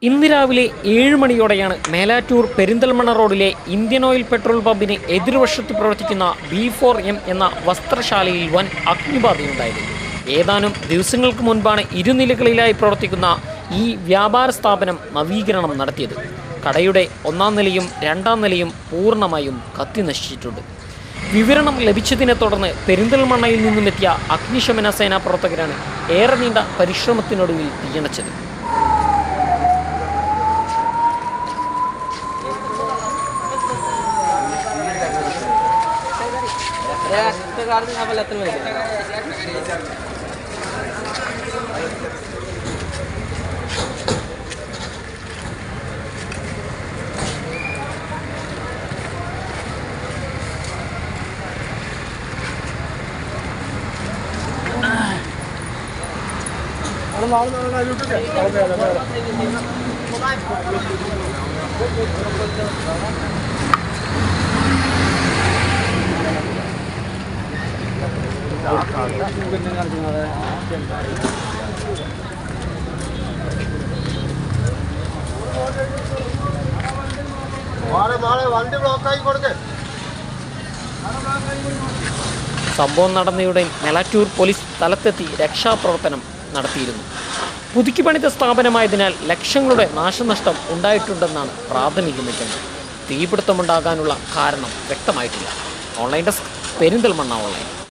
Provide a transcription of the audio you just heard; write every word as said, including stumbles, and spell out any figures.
ഇന്ന് രാവിലെ ഏഴ് മണിയോടെയാണ് മേലാറ്റൂർ പെരിന്തൽമണ്ണ റോഡിലെ ഇന്ത്യൻ ഓയിൽ പെട്രോൾ പമ്പിന് എതിർവശത്ത് പ്രവർത്തിക്കുന്ന ബി ഫോർ എം എന്ന വസ്ത്രശാലയിൽ വൻ അഗ്നിബാധയുണ്ടായത്. ഏതാനും ദിവസങ്ങൾക്ക് മുൻപാണ് ഇരുനിലകളിലായി പ്രവർത്തിക്കുന്ന ഈ വ്യാപാര സ്ഥാപനം നവീകരണം നടത്തിയത്. കടയുടെ ഒന്നാം നിലയും രണ്ടാം നിലയും പൂർണ്ണമായും കത്തിനശിച്ചിട്ടുണ്ട്. വിവരണം ലഭിച്ചതിനെ തുടർന്ന് പെരിന്തൽമണ്ണയിൽ നിന്നുമെത്തിയ അഗ്നിശമന സേനാ പ്രവർത്തകരാണ് ഏറെ നീണ്ട പരിശ്രമത്തിനൊടുവിൽ തീയണച്ചത്. സംഭവം നടന്നയുടൻ മേലാറ്റൂർ പോലീസ് സ്ഥലത്തെത്തി രക്ഷാപ്രവർത്തനം നടത്തിയിരുന്നു. പുതുക്കി പണിത സ്ഥാപനമായതിനാൽ ലക്ഷങ്ങളുടെ നാശനഷ്ടം ഉണ്ടായിട്ടുണ്ടെന്നാണ് പ്രാഥമിക നിഗമനം. തീപിടുത്തമുണ്ടാകാനുള്ള കാരണം വ്യക്തമായിട്ടില്ല. Online desk, Perinthalmanna online.